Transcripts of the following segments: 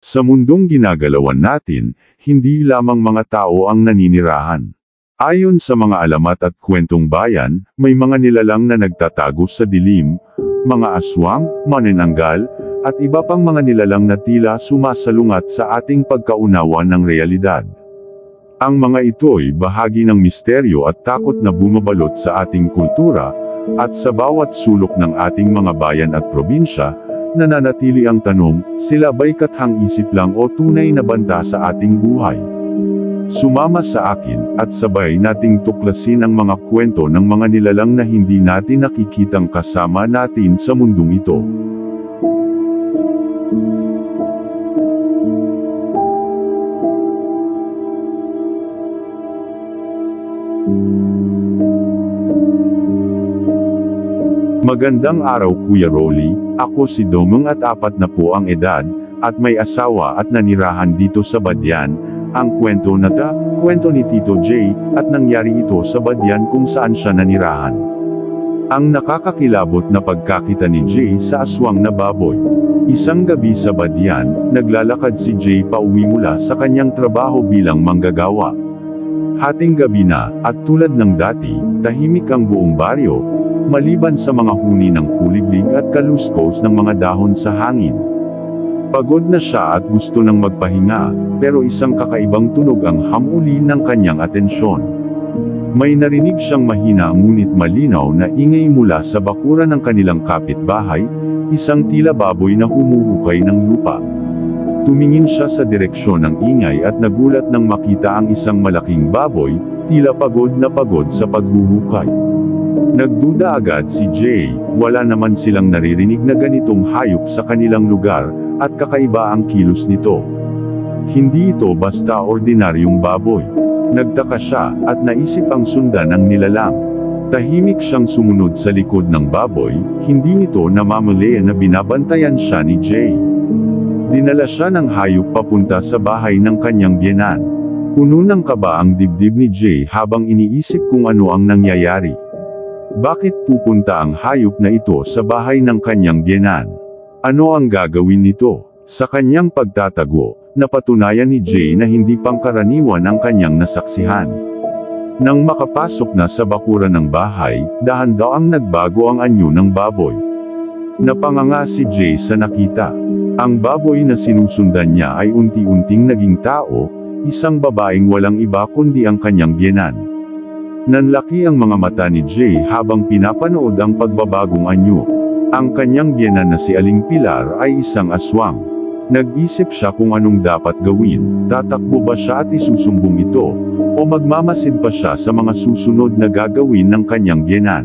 Sa mundong ginagalawan natin, hindi lamang mga tao ang naninirahan. Ayon sa mga alamat at kwentong bayan, may mga nilalang na nagtatago sa dilim, mga aswang, manananggal, at iba pang mga nilalang na tila sumasalungat sa ating pagkaunawa ng realidad. Ang mga ito'y bahagi ng misteryo at takot na bumabalot sa ating kultura, at sa bawat sulok ng ating mga bayan at probinsya, nananatili ang tanong, sila ba'y kathang-isip lang o tunay na banta sa ating buhay? Sumama sa akin, at sabay nating tuklasin ang mga kwento ng mga nilalang na hindi natin nakikitang kasama natin sa mundong ito. Magandang araw Kuya Rolly, ako si Domong at 40 na po ang edad, at may asawa at nanirahan dito sa Badyan. Ang kwento na kwento ni Tito J, at nangyari ito sa Badyan kung saan siya nanirahan. Ang nakakakilabot na pagkakita ni J sa aswang na baboy. Isang gabi sa Badyan, naglalakad si J pauwi mula sa kanyang trabaho bilang manggagawa. Hating gabi na, at tulad ng dati, tahimik ang buong baryo, maliban sa mga huni ng kuliglig at kaluskos ng mga dahon sa hangin. Pagod na siya at gusto nang magpahinga, pero isang kakaibang tunog ang hamuli ng kanyang atensyon. May narinig siyang mahina ngunit malinaw na ingay mula sa bakuran ng kanilang kapitbahay, isang tila baboy na humuhukay ng lupa. Tumingin siya sa direksyon ng ingay at nagulat nang makita ang isang malaking baboy, tila pagod sa paghuhukay. Nagduda agad si Jay, wala naman silang naririnig na ganitong hayop sa kanilang lugar, at kakaiba ang kilos nito. Hindi ito basta ordinaryong baboy. Nagtaka siya, at naisip ang sundan ng nilalang. Tahimik siyang sumunod sa likod ng baboy, hindi nito namamali na binabantayan siya ni Jay. Dinala siya ng hayop papunta sa bahay ng kanyang biyenan. Puno ng kaba ang dibdib ni Jay habang iniisip kung ano ang nangyayari. Bakit pupunta ang hayop na ito sa bahay ng kanyang biyenan? Ano ang gagawin nito? Sa kanyang pagtatago, napatunayan ni Jay na hindi pangkaraniwan ang kanyang nasaksihan. Nang makapasok na sa bakuran ng bahay, dahan-daang nagbago ang anyo ng baboy. Napanganga si Jay sa nakita. Ang baboy na sinusundan niya ay unti-unting naging tao, isang babaeng walang iba kundi ang kanyang biyenan. Nanlaki ang mga mata ni Jay habang pinapanood ang pagbabagong anyo. Ang kanyang biyenan na si Aling Pilar ay isang aswang. Nag-isip siya kung anong dapat gawin, tatakbo ba siya at isusumbong ito, o magmamasid pa siya sa mga susunod na gagawin ng kanyang biyenan.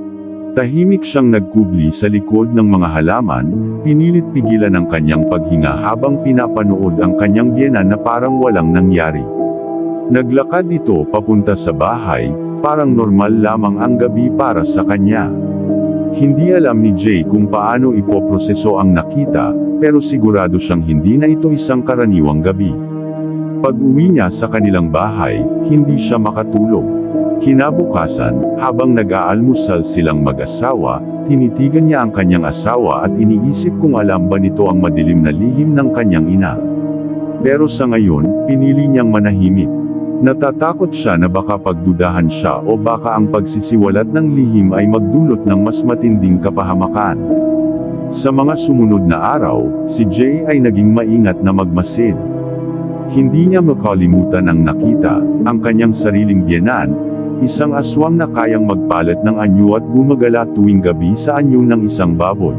Tahimik siyang nagkubli sa likod ng mga halaman, pinilit pigilan ang kanyang paghinga habang pinapanood ang kanyang biyenan na parang walang nangyari. Naglakad ito papunta sa bahay, parang normal lamang ang gabi para sa kanya. Hindi alam ni Jay kung paano ipoproseso ang nakita, pero sigurado siyang hindi na ito isang karaniwang gabi. Pag-uwi niya sa kanilang bahay, hindi siya makatulog. Kinabukasan, habang nag-aalmusal silang mag-asawa, tinitigan niya ang kanyang asawa at iniisip kung alam ba nito ang madilim na lihim ng kanyang ina. Pero sa ngayon, pinili niyang manahimik. Natatakot siya na baka pagdudahan siya o baka ang pagsisiwalat ng lihim ay magdulot ng mas matinding kapahamakan. Sa mga sumunod na araw, si Jay ay naging maingat na magmasid. Hindi niya makalimutan ang nakita, ang kanyang sariling biyenan, isang aswang na kayang magpalat ng anyo at gumagala tuwing gabi sa anyo ng isang baboy.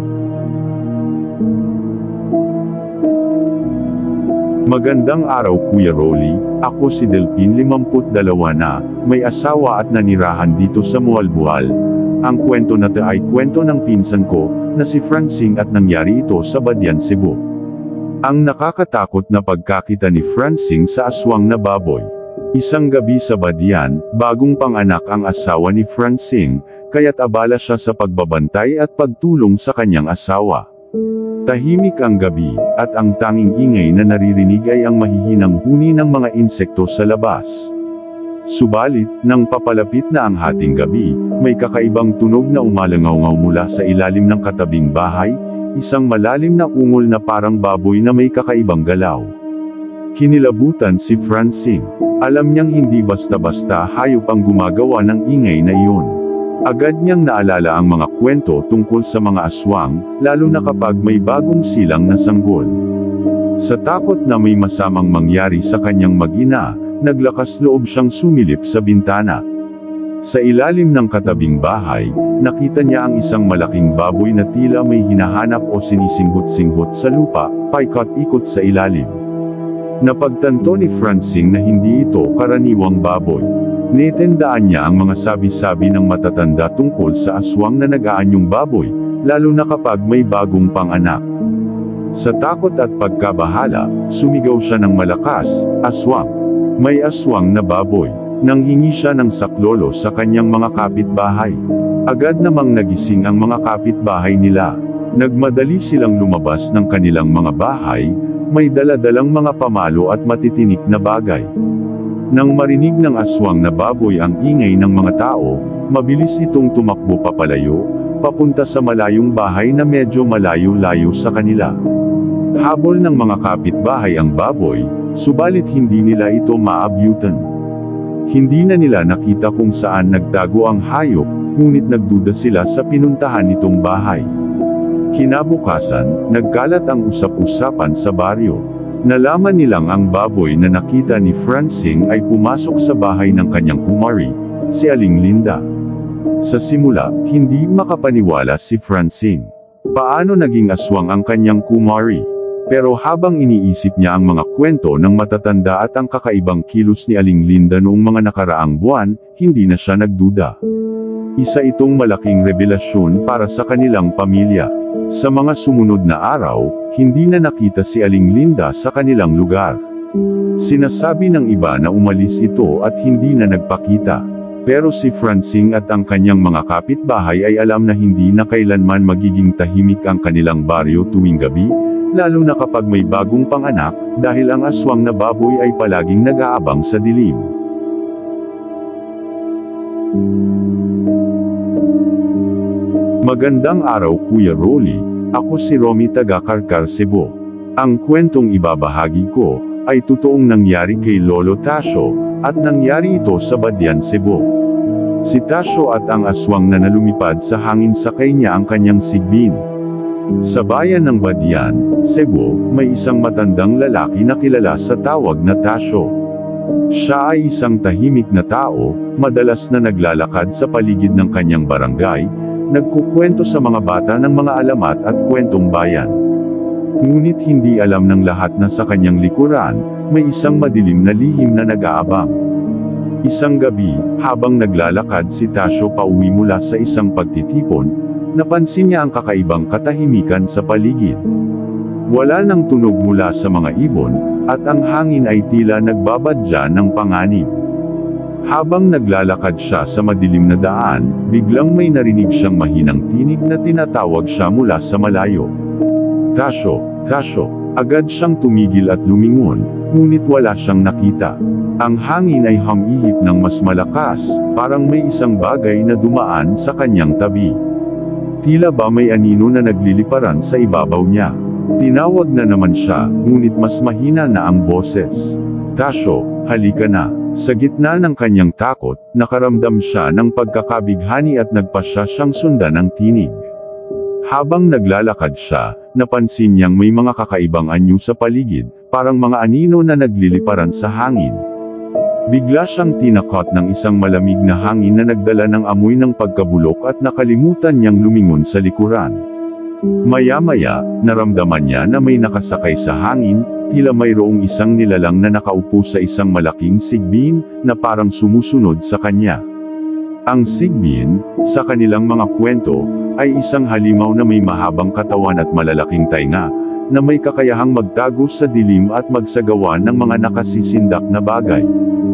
Magandang araw Kuya Rolly, ako si Delpin 52 na, may asawa at nanirahan dito sa Mualbual. Ang kwento na ay kwento ng pinsan ko, na si Francine at nangyari ito sa Badyan, Cebu. Ang nakakatakot na pagkakita ni Francine sa aswang na baboy. Isang gabi sa Badyan, bagong panganak ang asawa ni Francine, kaya't abala siya sa pagbabantay at pagtulong sa kanyang asawa. Tahimik ang gabi, at ang tanging ingay na naririnig ay ang mahihinang huni ng mga insekto sa labas. Subalit, nang papalapit na ang hating gabi, may kakaibang tunog na umalangaw-ngaw mula sa ilalim ng katabing bahay, isang malalim na ungol na parang baboy na may kakaibang galaw. Kinilabutan si Francine. Alam niyang hindi basta-basta hayop ang gumagawa ng ingay na iyon. Agad niyang naalala ang mga kwento tungkol sa mga aswang, lalo na kapag may bagong silang na sanggol. Sa takot na may masamang mangyari sa kanyang mag-ina, naglakas loob siyang sumilip sa bintana. Sa ilalim ng katabing bahay, nakita niya ang isang malaking baboy na tila may hinahanap o sinisinghot-singhot sa lupa, paikot-ikot sa ilalim. Napagtanto ni Francine na hindi ito karaniwang baboy. Naitandaan niya ang mga sabi-sabi ng matatanda tungkol sa aswang na nag-aanyong baboy, lalo na kapag may bagong panganak. Sa takot at pagkabahala, sumigaw siya ng malakas, "Aswang! May aswang na baboy!" Nang hingi siya ng saklolo sa kanyang mga kapitbahay. Agad namang nagising ang mga kapitbahay nila. Nagmadali silang lumabas ng kanilang mga bahay, may dala-dalang mga pamalo at matitinik na bagay. Nang marinig ng aswang na baboy ang ingay ng mga tao, mabilis itong tumakbo papalayo, papunta sa malayong bahay na medyo malayo-layo sa kanila. Habol ng mga kapitbahay ang baboy, subalit hindi nila ito maabyutan. Hindi na nila nakita kung saan nagtago ang hayop, ngunit nagduda sila sa pinuntahan nitong bahay. Kinabukasan, nagkalat ang usap-usapan sa baryo. Nalaman nilang ang baboy na nakita ni Francine ay pumasok sa bahay ng kanyang kumari, si Aling Linda. Sa simula, hindi makapaniwala si Francine. Paano naging aswang ang kanyang kumari? Pero habang iniisip niya ang mga kwento ng matatanda at ang kakaibang kilos ni Aling Linda noong mga nakaraang buwan, hindi na siya nagduda. Isa itong malaking revelasyon para sa kanilang pamilya. Sa mga sumunod na araw, hindi na nakita si Aling Linda sa kanilang lugar. Sinasabi ng iba na umalis ito at hindi na nagpakita. Pero si Francine at ang kanyang mga kapitbahay ay alam na hindi na kailanman magiging tahimik ang kanilang baryo tuwing gabi, lalo na kapag may bagong panganak, dahil ang aswang na baboy ay palaging nag-aabang sa dilim. Magandang araw Kuya Rolly, ako si Romy taga Karkar, Cebu. Ang kwentong ibabahagi ko, ay totoong nangyari kay Lolo Tasio, at nangyari ito sa Badian, Cebu. Si Tasio at ang aswang na nalumipad sa hangin sakay niya ang kanyang sigbin. Sa bayan ng Badian, Cebu, may isang matandang lalaki na kilala sa tawag na Tasio. Siya ay isang tahimik na tao, madalas na naglalakad sa paligid ng kanyang barangay, nagkukwento sa mga bata ng mga alamat at kwentong bayan. Ngunit hindi alam ng lahat na sa kanyang likuran, may isang madilim na lihim na nag-aabang. Isang gabi, habang naglalakad si Tasio pauwi mula sa isang pagtitipon, napansin niya ang kakaibang katahimikan sa paligid. Wala nang tunog mula sa mga ibon, at ang hangin ay tila nagbabadya ng panganib. Habang naglalakad siya sa madilim na daan, biglang may narinig siyang mahinang tinig na tinatawag siya mula sa malayo. "Tasio, Tasio!" Agad siyang tumigil at lumingon, ngunit wala siyang nakita. Ang hangin ay humihip ng mas malakas, parang may isang bagay na dumaan sa kanyang tabi. Tila ba may anino na nagliliparan sa ibabaw niya. Tinawag na naman siya, ngunit mas mahina na ang boses. "Tasio, halika na." Sa gitna ng kanyang takot, nakaramdam siya ng pagkakabighani at nagpasya siyang sundan ang tinig. Habang naglalakad siya, napansin niyang may mga kakaibang anyo sa paligid, parang mga anino na nagliliparan sa hangin. Bigla siyang tinakot ng isang malamig na hangin na nagdala ng amoy ng pagkabulok at nakalimutan niyang lumingon sa likuran. Maya-maya, naramdaman niya na may nakasakay sa hangin, tila mayroong isang nilalang na nakaupo sa isang malaking sigbin, na parang sumusunod sa kanya. Ang sigbin, sa kanilang mga kwento, ay isang halimaw na may mahabang katawan at malalaking tainga, na may kakayahang magtago sa dilim at magsagawa ng mga nakasisindak na bagay.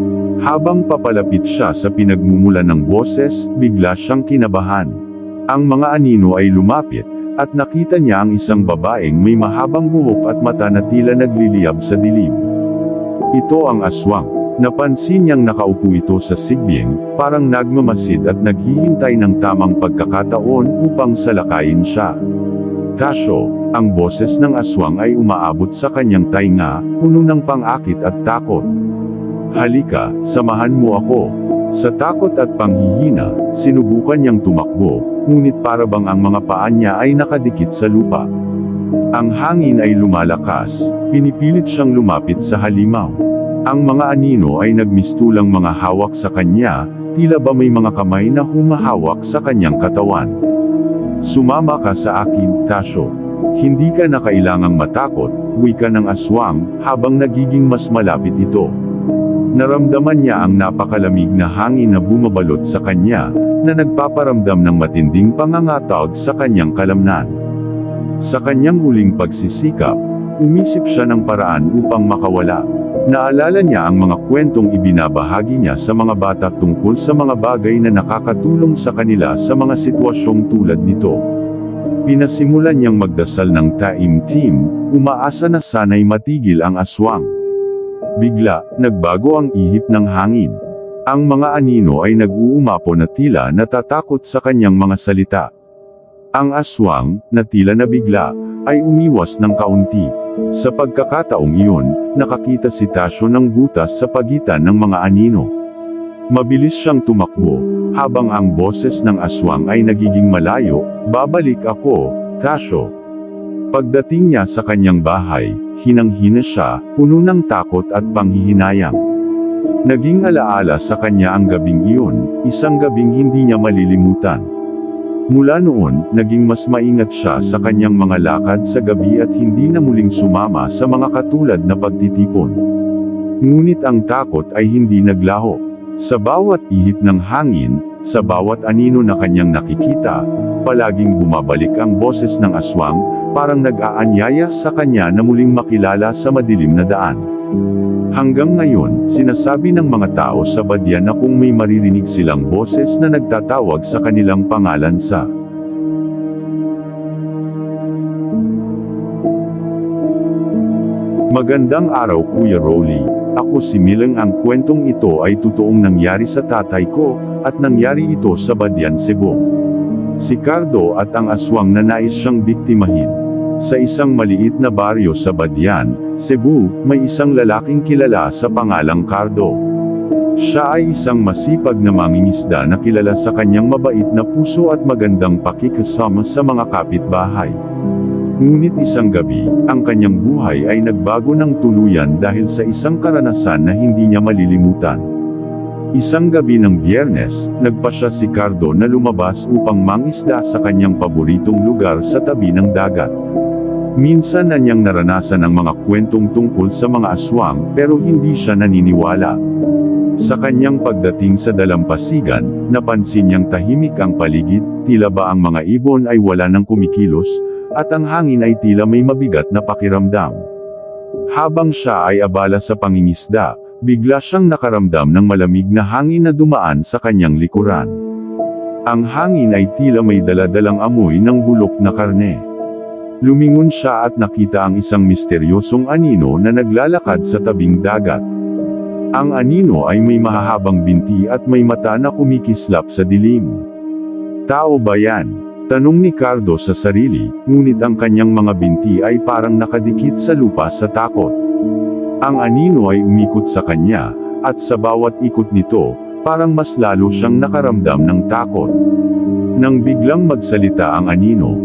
Habang papalapit siya sa pinagmumulan ng boses, bigla siyang kinabahan. Ang mga anino ay lumapit, at nakita niya ang isang babaeng may mahabang buhok at mata na tila nagliliyab sa dilim. Ito ang aswang. Napansin niyang nakaupo ito sa sigbin, parang nagmamasid at naghihintay ng tamang pagkakataon upang salakayin siya. "Tasio, Ang boses ng aswang ay umaabot sa kanyang tainga, puno ng pang-akit at takot. Halika, samahan mo ako. Sa takot at panghihina, sinubukan niyang tumakbo, ngunit para bang ang mga paa niya ay nakadikit sa lupa. Ang hangin ay lumalakas, pinipilit siyang lumapit sa halimaw. Ang mga anino ay nagmistulang mga hawak sa kanya, tila ba may mga kamay na humahawak sa kanyang katawan. Sumama ka sa akin, Tasyo. Hindi ka na kailangang matakot, wika ng aswang, habang nagiging mas malapit ito. Naramdaman niya ang napakalamig na hangin na bumabalot sa kanya, na nagpaparamdam ng matinding pangangatawag sa kanyang kalamnan. Sa kanyang huling pagsisikap, umisip siya ng paraan upang makawala. Naalala niya ang mga kwentong ibinabahagi niya sa mga bata tungkol sa mga bagay na nakakatulong sa kanila sa mga sitwasyong tulad nito. Pinasimulan niyang magdasal ng taimtim, umaasa na sana'y matigil ang aswang. Bigla, nagbago ang ihip ng hangin. Ang mga anino ay nag-uumapo na tila natatakot sa kanyang mga salita. Ang aswang, na tila nabigla, ay umiwas ng kaunti. Sa pagkakataong iyon, nakakita si Tasyo ng butas sa pagitan ng mga anino. Mabilis siyang tumakbo, habang ang boses ng aswang ay nagiging malayo, babalik ako, Tasyo. Pagdating niya sa kanyang bahay, hinang-hina siya, puno ng takot at panghihinayang. Naging alaala sa kanya ang gabing iyon, isang gabing hindi niya malilimutan. Mula noon, naging mas maingat siya sa kanyang mga lakad sa gabi at hindi na muling sumama sa mga katulad na pagtitipon. Ngunit ang takot ay hindi naglaho. Sa bawat ihip ng hangin, sa bawat anino na kanyang nakikita, palaging bumabalik ang boses ng aswang, parang nag-aanyaya sa kanya na muling makilala sa madilim na daan. Hanggang ngayon, sinasabi ng mga tao sa Badyan na kung may maririnig silang boses na nagtatawag sa kanilang pangalan sa Magandang araw Kuya Rolly, ako si Mileng. Ang kwentong ito ay totoong nangyari sa tatay ko, at nangyari ito sa Badyan, Cebu. Si Cardo at ang aswang na nais siyang biktimahin. Sa isang maliit na baryo sa Badyan, Cebu, may isang lalaking kilala sa pangalang Cardo. Siya ay isang masipag na mangingisda na kilala sa kanyang mabait na puso at magandang pakikisama sa mga kapitbahay. Ngunit isang gabi, ang kanyang buhay ay nagbago ng tuluyan dahil sa isang karanasan na hindi niya malilimutan. Isang gabi ng Biyernes, nagpasya si Cardo na lumabas upang mangisda sa kanyang paboritong lugar sa tabi ng dagat. Minsan na niyang naranasan ang mga kwentong tungkol sa mga aswang, pero hindi siya naniniwala. Sa kanyang pagdating sa dalampasigan, napansin niyang tahimik ang paligid, tila ba ang mga ibon ay wala nang kumikilos, at ang hangin ay tila may mabigat na pakiramdam. Habang siya ay abala sa pangingisda, bigla siyang nakaramdam ng malamig na hangin na dumaan sa kanyang likuran. Ang hangin ay tila may daladalang amoy ng bulok na karne. Lumingon siya at nakita ang isang misteryosong anino na naglalakad sa tabing dagat. Ang anino ay may mahahabang binti at may mata na kumikislap sa dilim. Tao ba yan? Tanong ni Cardo sa sarili, ngunit ang kanyang mga binti ay parang nakadikit sa lupa sa takot. Ang anino ay umikot sa kanya, at sa bawat ikot nito, parang mas lalo siyang nakaramdam ng takot. Nang biglang magsalita ang anino,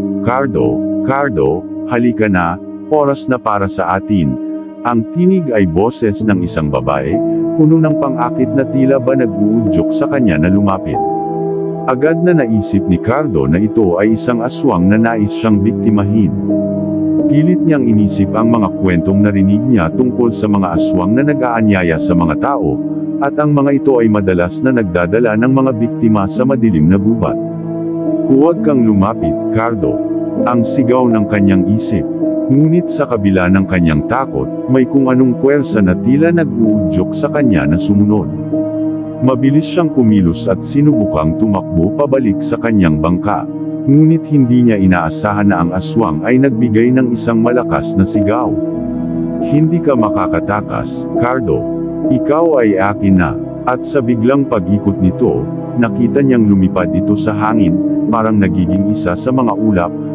Cardo, halika na, oras na para sa atin. Ang tinig ay boses ng isang babae, puno ng pang-akit na tila ba nag-uudyok sa kanya na lumapit. Agad na naisip ni Cardo na ito ay isang aswang na nais siyang biktimahin. Pilit niyang inisip ang mga kwentong narinig niya tungkol sa mga aswang na nag-aanyaya sa mga tao, at ang mga ito ay madalas na nagdadala ng mga biktima sa madilim na gubat. Huwag kang lumapit, Cardo. Ang sigaw ng kanyang isip. Ngunit sa kabila ng kanyang takot, may kung anong puwersa na tila nag-uudyok sa kanya na sumunod. Mabilis siyang kumilos at sinubukang tumakbo pabalik sa kanyang bangka. Ngunit hindi niya inaasahan na ang aswang ay nagbigay ng isang malakas na sigaw. Hindi ka makakatakas, Cardo. Ikaw ay akin na. At sa biglang pag-ikot nito, nakita niyang lumipad ito sa hangin, parang nagiging isa sa mga ulap,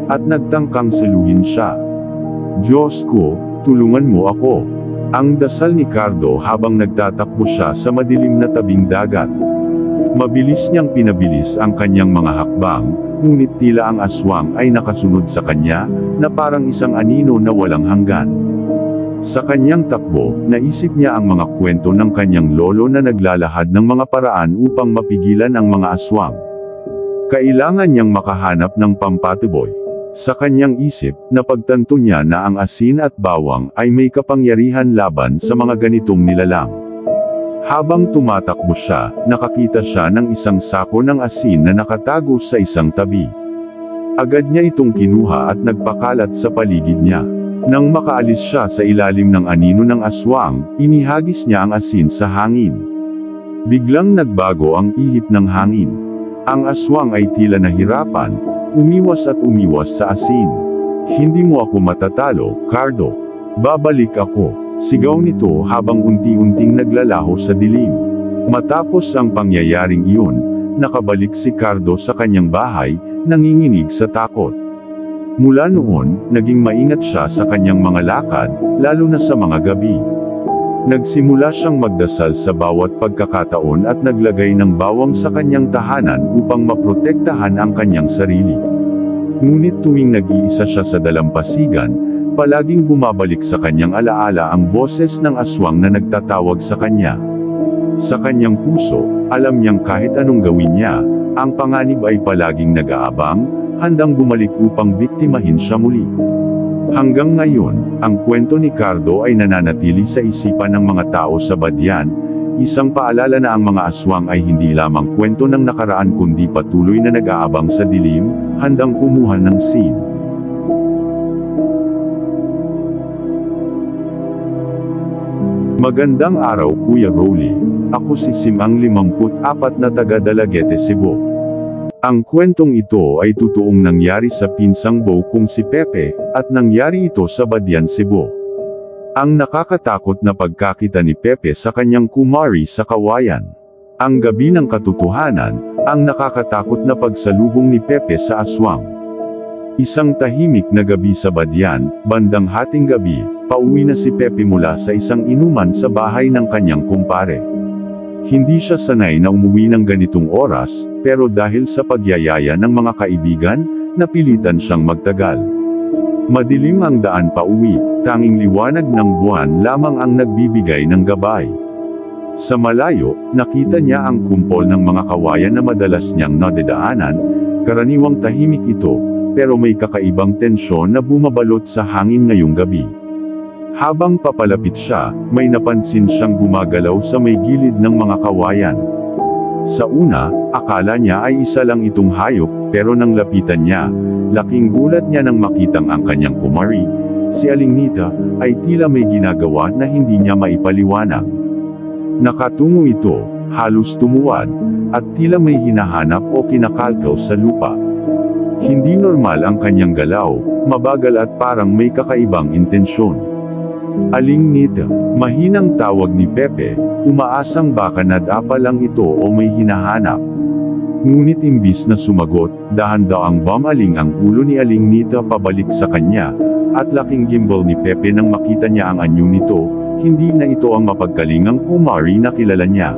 at nagtangkang saluhin siya. Diyos ko, tulungan mo ako. Ang dasal ni Cardo habang nagtatakbo siya sa madilim na tabing dagat. Mabilis niyang pinabilis ang kanyang mga hakbang, ngunit tila ang aswang ay nakasunod sa kanya, na parang isang anino na walang hanggan. Sa kanyang takbo, naisip niya ang mga kwento ng kanyang lolo na naglalahad ng mga paraan upang mapigilan ang mga aswang. Kailangan niyang makahanap ng pampatuboy. Sa kanyang isip, napagtanto niya na ang asin at bawang ay may kapangyarihan laban sa mga ganitong nilalang. Habang tumatakbo siya, nakakita siya ng isang sako ng asin na nakatago sa isang tabi. Agad niya itong kinuha at nagpakalat sa paligid niya. Nang makaalis siya sa ilalim ng anino ng aswang, inihagis niya ang asin sa hangin. Biglang nagbago ang ihip ng hangin. Ang aswang ay tila nahirapan, umiwas at umiwas sa asin. Hindi mo ako matatalo, Cardo. Babalik ako, sigaw nito habang unti-unting naglalaho sa dilim. Matapos ang pangyayaring iyon, nakabalik si Cardo sa kanyang bahay, nanginginig sa takot. Mula noon, naging maingat siya sa kanyang mga lakad, lalo na sa mga gabi. Nagsimula siyang magdasal sa bawat pagkakataon at naglagay ng bawang sa kanyang tahanan upang maprotektahan ang kanyang sarili. Ngunit tuwing nag-iisa siya sa dalampasigan, palaging bumabalik sa kanyang alaala ang boses ng aswang na nagtatawag sa kanya. Sa kanyang puso, alam niyang kahit anong gawin niya, ang panganib ay palaging nag-aabang, handang bumalik upang biktimahin siya muli. Hanggang ngayon, ang kwento ni Cardo ay nananatili sa isipan ng mga tao sa Badian, isang paalala na ang mga aswang ay hindi lamang kwento ng nakaraan kundi patuloy na nag-aabang sa dilim, handang kumuha ng sin. Magandang araw Kuya Rolly. Ako si Simang 54 na taga Dalagete, Cebu. Ang kwentong ito ay totoong nangyari sa pinsang buo kong si Pepe, at nangyari ito sa Badian, Cebu. Ang nakakatakot na pagkakita ni Pepe sa kanyang kumari sa kawayan. Ang gabi ng katotohanan, ang nakakatakot na pagsalubong ni Pepe sa aswang. Isang tahimik na gabi sa Badian, bandang hating gabi, pauwi na si Pepe mula sa isang inuman sa bahay ng kanyang kumpare. Hindi siya sanay na umuwi ng ganitong oras, pero dahil sa pagyayaya ng mga kaibigan, napilitan siyang magtagal. Madilim ang daan pauwi, tanging liwanag ng buwan lamang ang nagbibigay ng gabay. Sa malayo, nakita niya ang kumpol ng mga kawayan na madalas niyang nadadaanan, karaniwang tahimik ito, pero may kakaibang tensyon na bumabalot sa hangin ngayong gabi. Habang papalapit siya, may napansin siyang gumagalaw sa may gilid ng mga kawayan. Sa una, akala niya ay isa lang itong hayop, pero nang lapitan niya, laking gulat niya nang makitang ang kanyang kumari, si Aling Nita, ay tila may ginagawa na hindi niya maipaliwanag. Nakatungo ito, halos tumuwad, at tila may hinahanap o kinakalkaw sa lupa. Hindi normal ang kanyang galaw, mabagal at parang may kakaibang intensyon. Aling Nita, mahinang tawag ni Pepe, umaasang baka nadapa lang ito o may hinahanap. Ngunit imbis na sumagot, dahan-daang bumaling ang ulo ni Aling Nita pabalik sa kanya, at laking gimbal ni Pepe nang makita niya ang anyo nito, hindi na ito ang mapagkalingang kumari na kilala niya.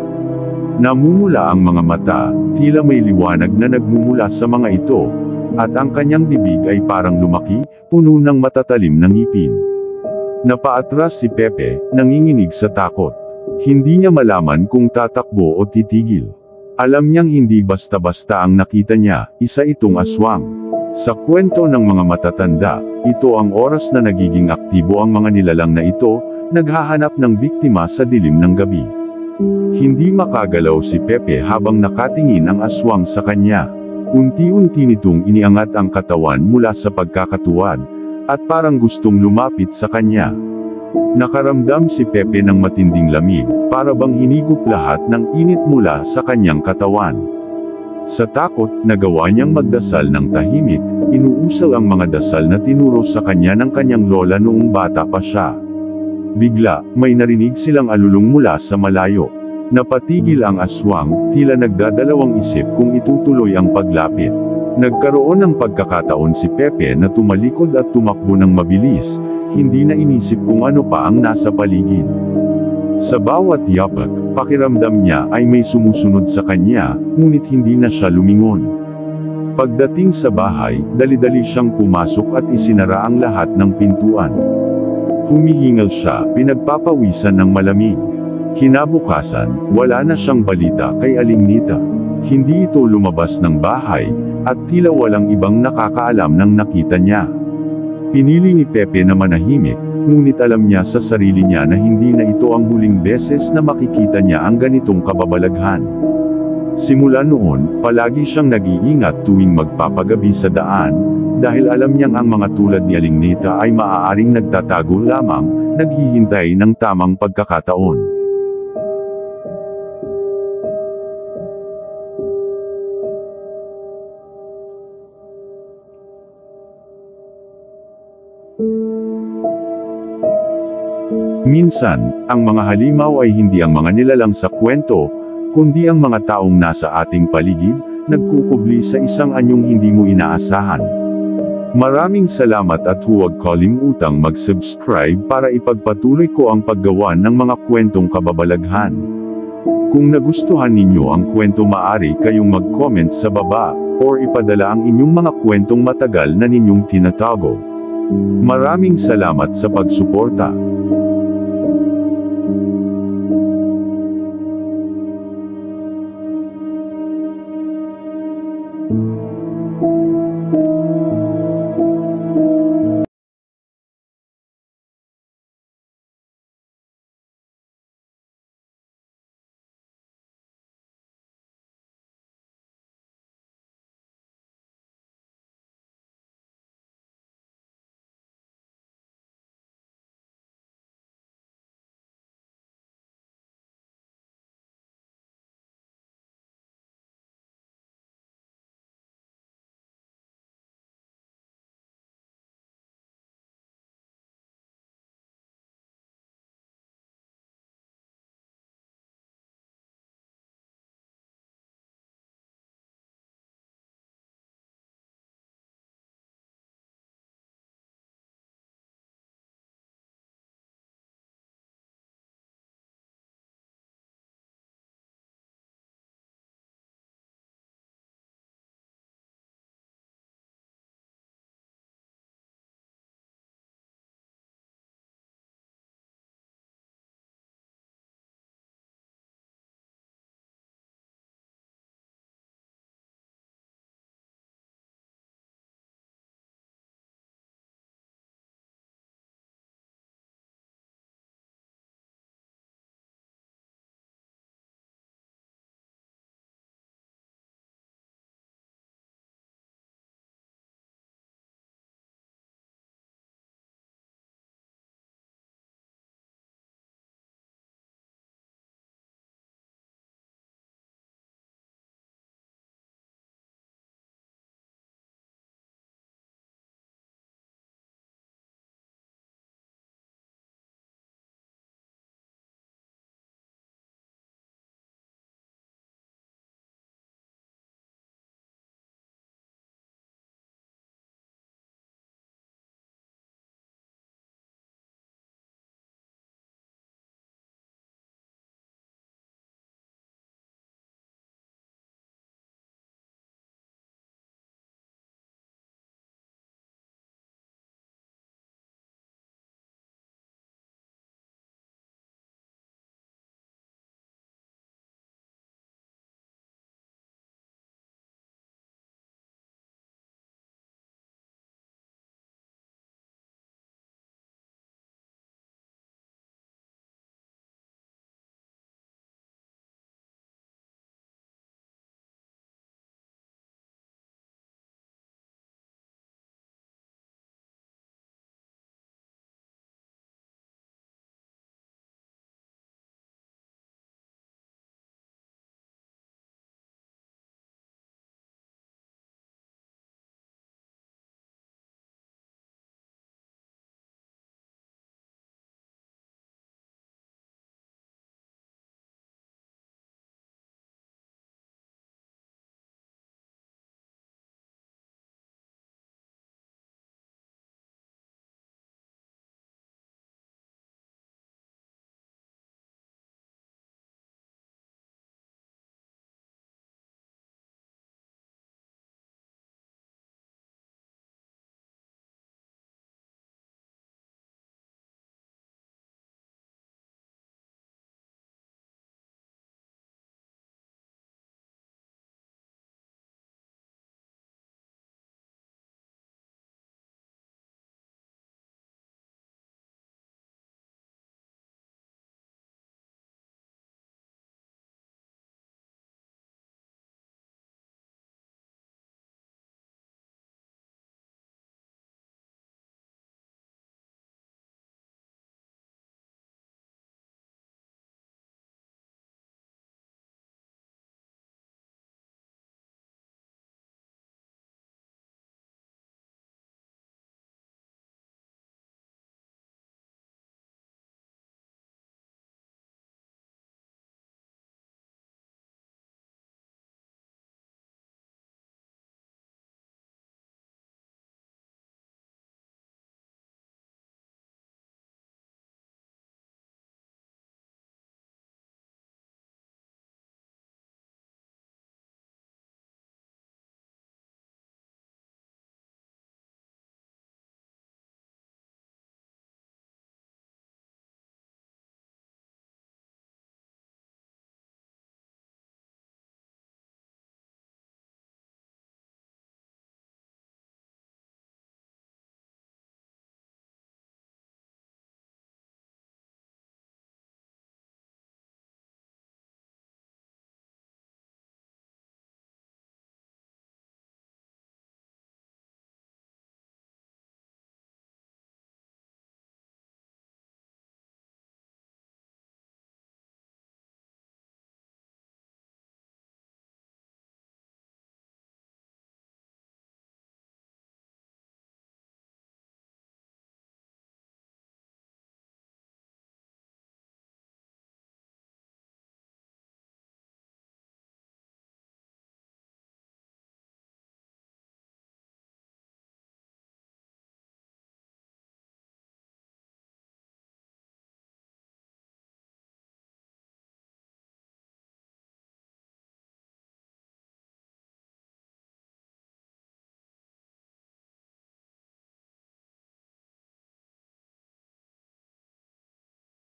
Namumula ang mga mata, tila may liwanag na nagmumula sa mga ito, at ang kanyang bibig ay parang lumaki, puno ng matatalim na ngipin. Napaatras si Pepe, nanginginig sa takot. Hindi niya malaman kung tatakbo o titigil. Alam niyang hindi basta-basta ang nakita niya, isa itong aswang. Sa kwento ng mga matatanda, ito ang oras na nagiging aktibo ang mga nilalang na ito, naghahanap ng biktima sa dilim ng gabi. Hindi makagalaw si Pepe habang nakatingin ang aswang sa kanya. Unti-unti nitong iniangat ang katawan mula sa pagkakatuwad, at parang gustong lumapit sa kanya. Nakaramdam si Pepe ng matinding lamig, para bang hinigop lahat ng init mula sa kanyang katawan. Sa takot, nagawa niyang magdasal ng tahimik, inuusal ang mga dasal na tinuro sa kanya ng kanyang lola noong bata pa siya. Bigla, may narinig silang alulong mula sa malayo. Napatigil ang aswang, tila nagdadalawang isip kung itutuloy ang paglapit. Nagkaroon ng pagkakataon si Pepe na tumalikod at tumakbo ng mabilis, hindi na inisip kung ano pa ang nasa paligid. Sa bawat yapak, pakiramdam niya ay may sumusunod sa kanya, ngunit hindi na siya lumingon. Pagdating sa bahay, dali-dali siyang pumasok at isinara ang lahat ng pintuan. Humihingal siya, pinagpapawisan ng malamig. Kinabukasan, wala na siyang balita kay Aling Nita. Hindi ito lumabas ng bahay, at tila walang ibang nakakaalam ng nakita niya. Pinili ni Pepe na manahimik, ngunit alam niya sa sarili niya na hindi na ito ang huling beses na makikita niya ang ganitong kababalaghan. Simula noon, palagi siyang nag-iingat tuwing magpapagabi sa daan, dahil alam niyang ang mga tulad ni Aling Nita ay maaaring nagtatago lamang, naghihintay ng tamang pagkakataon. Minsan, ang mga halimaw ay hindi ang mga nilalang sa kwento, kundi ang mga taong nasa ating paligid, nagkukubli sa isang anyong hindi mo inaasahan. Maraming salamat at huwag kalimutang mag-subscribe para ipagpatuloy ko ang paggawa ng mga kwentong kababalaghan. Kung nagustuhan ninyo ang kwento, maaari kayong mag-comment sa baba, or ipadala ang inyong mga kwentong matagal na ninyong tinatago. Maraming salamat sa pagsuporta.